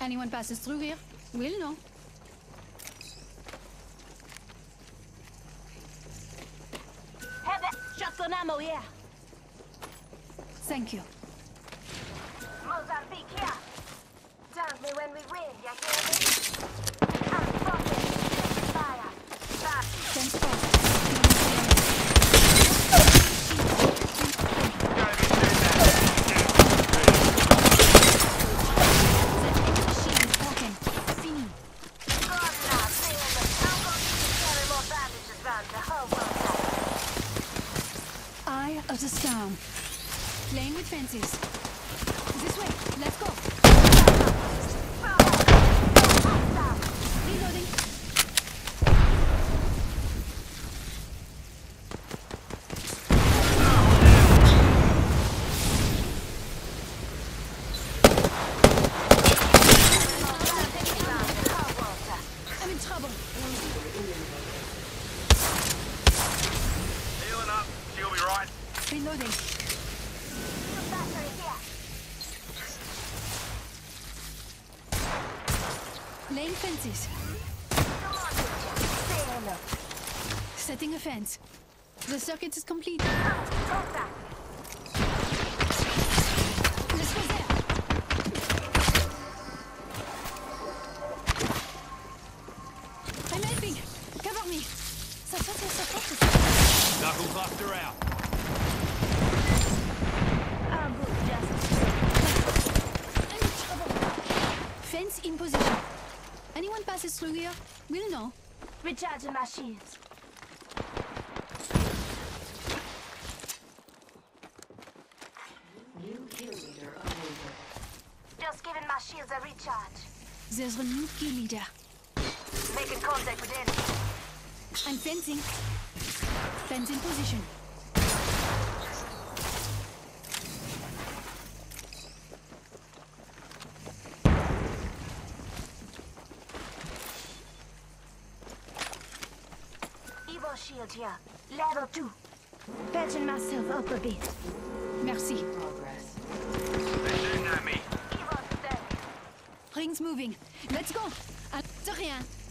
Anyone passes through here, we'll know. Have that shotgun ammo here. Thank you. Mozambique here. Thank me when we win, you hear me? I'm fucking fire. Thanks, Paul. Eye of the storm. Playing with fences. This way, let's go. Reloading. I'm in trouble. Healing up. She'll be right. Reloading. Laying fences. Setting a fence. The circuit is complete. Let's go there. I'm helping. Cover me. Support. Knuckle buster out. I'm good, just I'm in trouble. Fence in position. Anyone passes through here, we'll know. recharging my shields. Just giving my shields a recharge. There's a new key leader. Making contact with enemy. I'm fencing. Fence in position. Evo shield here. Level 2. Patching myself up a bit. Merci. They're shooting at me. Evo's dead. Rings moving. Let's go. De rien.